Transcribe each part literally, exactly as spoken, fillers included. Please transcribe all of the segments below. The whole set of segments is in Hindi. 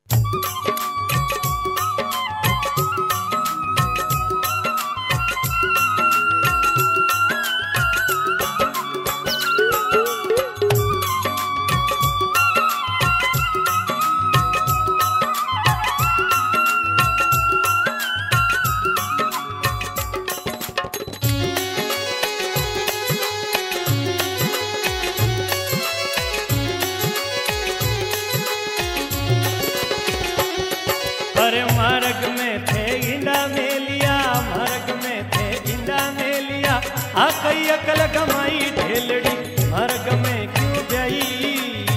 अरे मार्ग में थे इंडा में लिया, मार्ग में थे इंडा में लिया, आ कई अकल कमाई ढेलड़ी मार्ग में क्यों गई।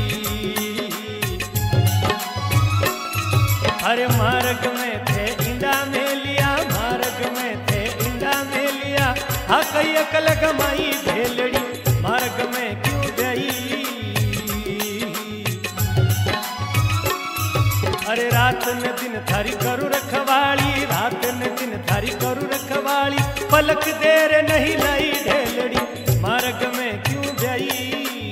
अरे मार्ग में थे इंडा में लिया, मार्ग में थे इंडा में लिया, आ कई अकल कमाई ढेलड़ी मार्ग में क्यों गई। अरे रात न दिन थारी करू रखवाली, रात न दिन थारी करू रखवाली, पलक देर नहीं लाई ढेलड़ी मार्ग में क्यों गई।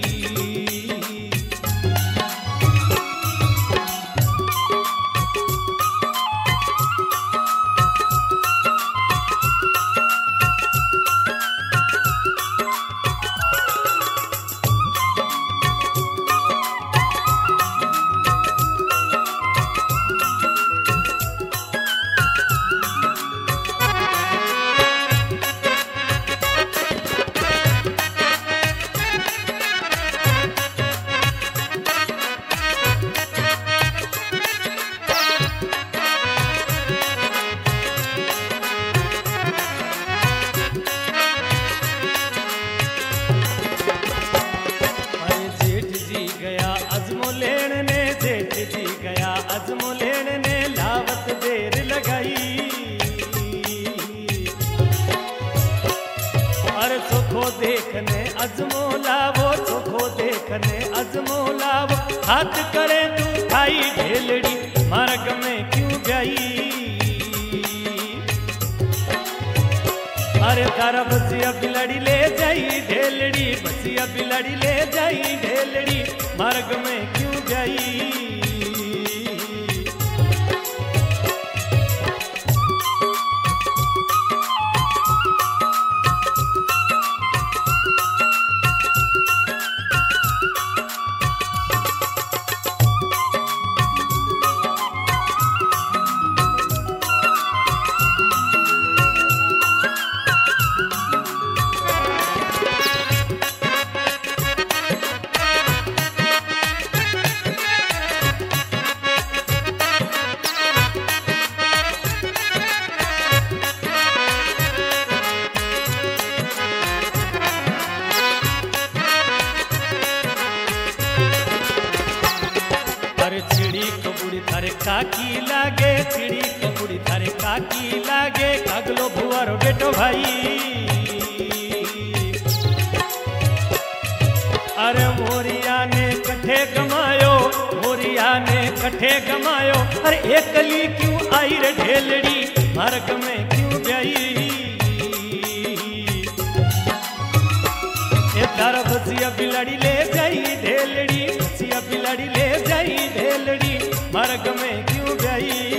अजमो लेन ने जेठ जी गया, अजमो लेन ने लावत देर लगाई। अरे चोखो देखने अजमो लावो, चोखो देखने अजमो लावो, हाथ करे तू खाई ढेलड़ी मार्ग में क्यों गई। अरे तारा बसिया बिलड़ी ले जाई ढेलड़ी, बसिया बिलड़ी ले जाई ढेलड़ी मार्ग में क्यों गई। थारे काकी लागे, चिड़ी कबूड़ी थारे काकी लागे, कागलो भुआरो बेटो भाई। अरे मोरिया ने कठे गमायो, मोरिया ने कठे गमायो, अरे एकली क्यों आई रे ढेलड़ी मार्ग में क्यों गई। ए तारा बसिया बिलड़ी ले जाई ढेलड़ी, बसिया बिलड़ी ले जाई ढेलड़ी मार्ग में क्यों गई।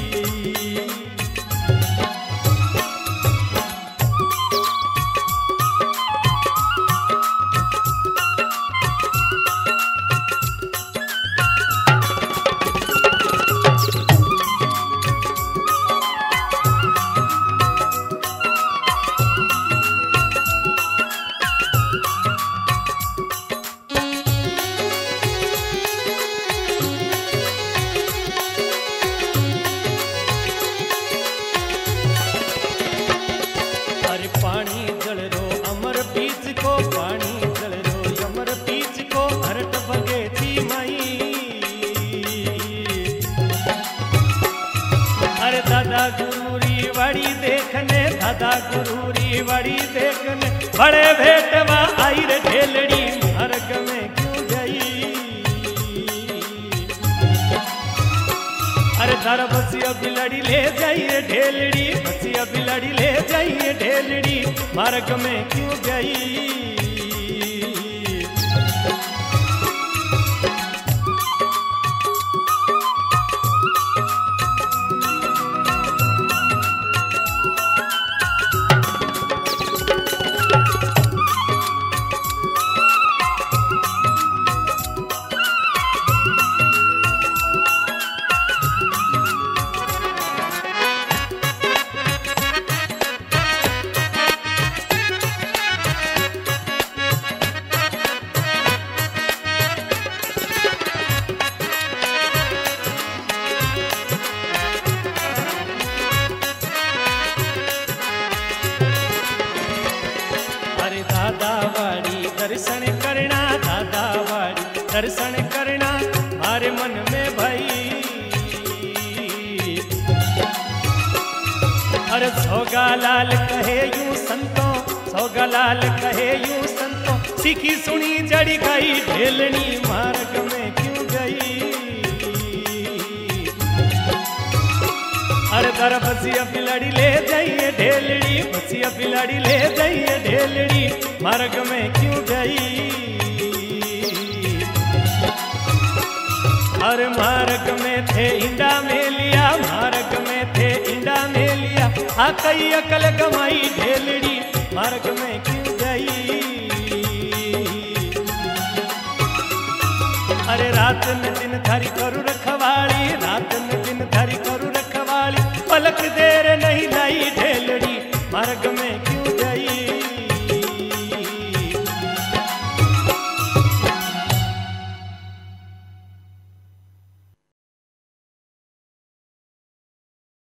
पानी जल रो अमर बीच को, पानी जल रो अमर बीच को, हरट बगे थी माई। अरे दादा गुरूरी वाड़ी देखने, दादा गुरूरी वाड़ी देखने, बड़े भेटवा आई रे ढेलड़ी मार्ग में क्यों गई। अरे तारा बसिया बिलड़ी ले जाइए ढेलड़ी, बसिया बिलड़ी ले जाइए ढेलड़ी मार्ग में क्यों गई। दर्शन करना मारे मन में भई। अरे सोगालाल कहे यूं संतों, सोगालाल कहे यूं संतों, सीखी सुनी जड़ी गई ढेलनी मार्ग में क्यों गई। अरे दर बसिया बिलाड़ी ले जाइए ढेलड़ी, बसिया बिलाड़ी ले जाइए ढेलड़ी मार्ग में क्यों गई। अरे मार्ग में थे इंडा में लिया, मार्ग में थे इंडा में लिया, आ कई अकल गमाई ढेलड़ी मार्ग में क्यों गई। अरे रात न दिन थारी करू रखवाली, रात न दिन थारी करू रखवाली, पलक देर नहीं लाई ढेलड़ी मार्ग में क्यों